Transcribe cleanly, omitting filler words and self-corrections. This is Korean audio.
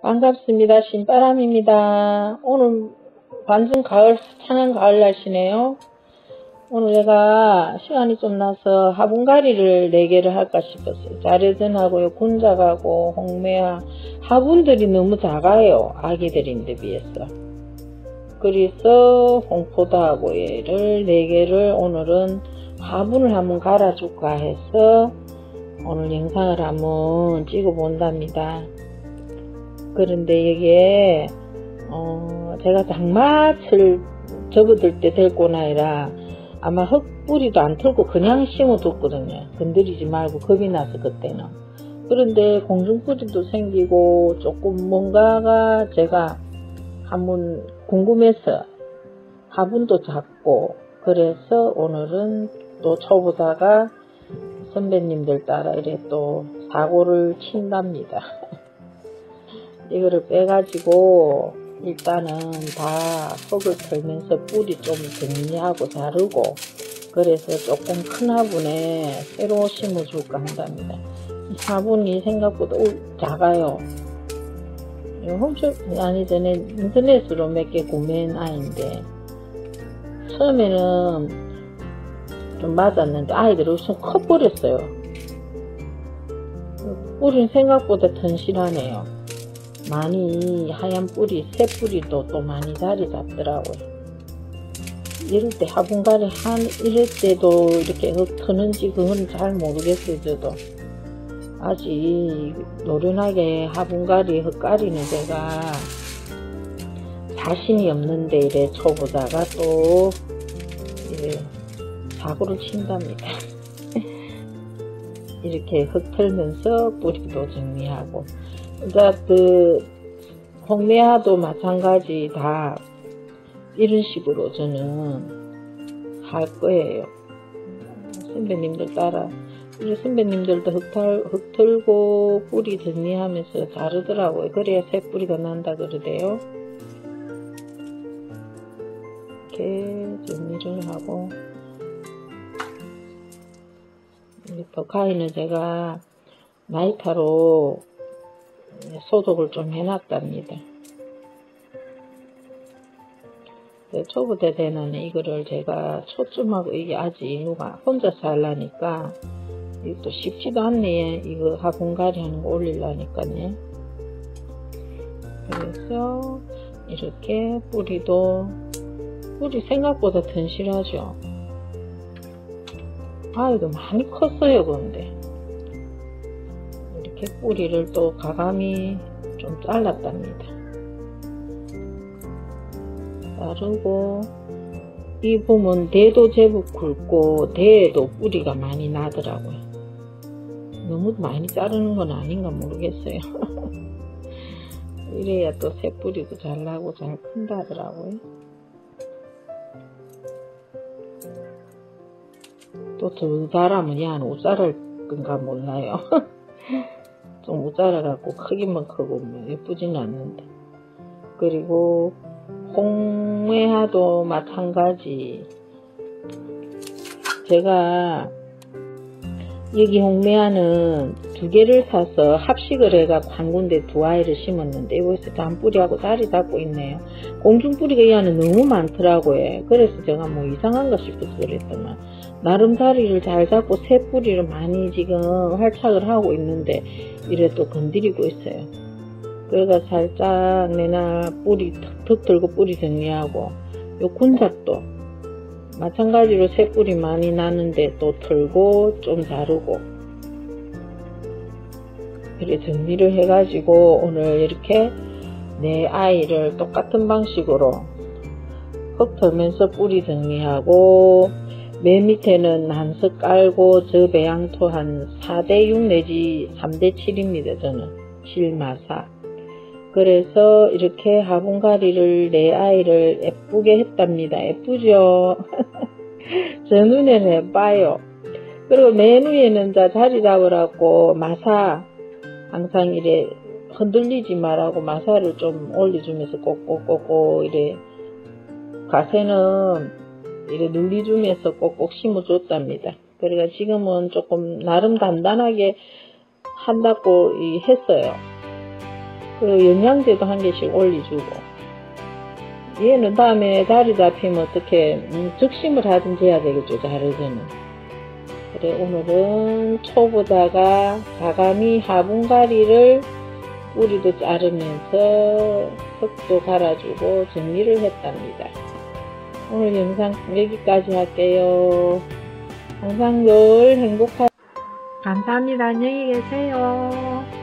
반갑습니다. 신바람입니다. 오늘 완전 가을, 찬한 가을 날씨네요. 오늘 제가 시간이 좀 나서 화분가리를 4개를 할까 싶었어요. 자레전하고요, 군작하고, 홍매화. 화분들이 너무 작아요. 아기들인데 비해서. 그래서 홍포도하고 얘를 4개를 오늘은 화분을 한번 갈아줄까 해서 오늘 영상을 한번 찍어 본답니다. 그런데 이게 제가 장마철 접어들 때 데리고 아니라 아마 흙뿌리도 안 털고 그냥 심어뒀거든요. 건드리지 말고 겁이 나서 그때는. 그런데 공중뿌리도 생기고 조금 뭔가가 제가 한번 궁금해서 화분도 작고 그래서 오늘은 또 초보자가 선배님들 따라 이래 또 사고를 친답니다. 이거를 빼가지고 일단은 다 흙을 털면서 뿌리 좀 정리하고 자르고 그래서 조금 큰 화분에 새로 심어줄까 한답니다. 이 화분이 생각보다 작아요. 홈쇼 아니 전에 인터넷으로 몇 개 구매한 아이인데 처음에는 좀 맞았는데 아이들이 엄청 커버렸어요. 뿌리는 생각보다 튼실하네요. 많이 하얀 뿌리, 새 뿌리도 또 많이 자리 잡더라고요. 이럴 때 화분가리 이럴 때도 이렇게 흙 트는지 그건 잘 모르겠어요. 저도 아직 노련하게 화분가리 흙가리는 제가 자신이 없는데 이래 초보자가 또 이래 사고를 친답니다. 이렇게 흙 털면서 뿌리도 정리하고 그 홍매화도 마찬가지 다 이런 식으로 저는 할 거예요. 선배님들 따라 우리 선배님들도 흙 털고 뿌리 정리하면서 자르더라고요. 그래야 새 뿌리가 난다 그러대요. 이렇게 정리를 하고 버카이는 제가 나이타로 소독을 좀 해놨답니다. 초보대 되는 이거를 제가 초점하고 이게 아직 누가 혼자서 하려니까 이것도 쉽지도 않네. 이거 화분가리 하는 거 올리려니까요. 그래서 이렇게 뿌리 생각보다 튼실하죠. 이거 많이 컸어요. 근데 이렇게 뿌리를 또 가감이 좀 잘랐답니다. 자르고 이 보면 대도 제법 굵고 대에도 뿌리가 많이 나더라고요. 너무 많이 자르는 건 아닌가 모르겠어요. 이래야 또 새 뿌리도 잘 나고 잘 큰다 하더라고요. 또 더 자라면 얘는 못 자랄 건가 몰라요. 좀 못 자라갖고 크기만 크고 뭐 예쁘지는 않는데. 그리고 홍매화도 마찬가지. 제가 여기 홍매화는 2개를 사서 합식을 해갖고 한 군데 2아이를 심었는데 이곳에 단뿌리하고 자리 잡고 있네요. 공중뿌리가 얘는 너무 많더라고요. 그래서 제가 뭐 이상한가 싶어서 그랬더만 나름 자리를 잘 잡고 새 뿌리를 많이 지금 활착을 하고 있는데 이래 또 건드리고 있어요. 그래가 살짝 내나 뿌리 턱 들고 뿌리 정리하고 요 군작도 마찬가지로 새 뿌리 많이 나는데 또 털고 좀 자르고 그래 정리를 해가지고 오늘 이렇게 내 아이를 똑같은 방식으로 흙 털면서 뿌리 정리하고 맨 밑에는 한석 깔고 저 배양토 한 4대6 내지 3대7입니다. 저는 실마사. 그래서 이렇게 화분가리를 내 아이를 예쁘게 했답니다. 예쁘죠? 저 눈에는 예뻐요. 그리고 맨 위에는 자리 잡으라고 마사 항상 이래 흔들리지 말라고 마사를 좀 올려주면서 꼭꼭꼭꼭 이래 가세는 이래 눌리주면서 꼭꼭 심어줬답니다. 그러니까 지금은 조금 나름 단단하게 한다고 했어요. 그리고 영양제도 한 개씩 올려주고. 얘는 다음에 다리 잡히면 어떻게 적심을 하든지 해야 되겠죠, 자르기는. 그래, 오늘은 초보다가 가감이 화분가리를 뿌리도 자르면서 흙도 갈아주고 정리를 했답니다. 오늘 영상 여기까지 할게요. 항상 늘 행복하 감사합니다. 안녕히 계세요.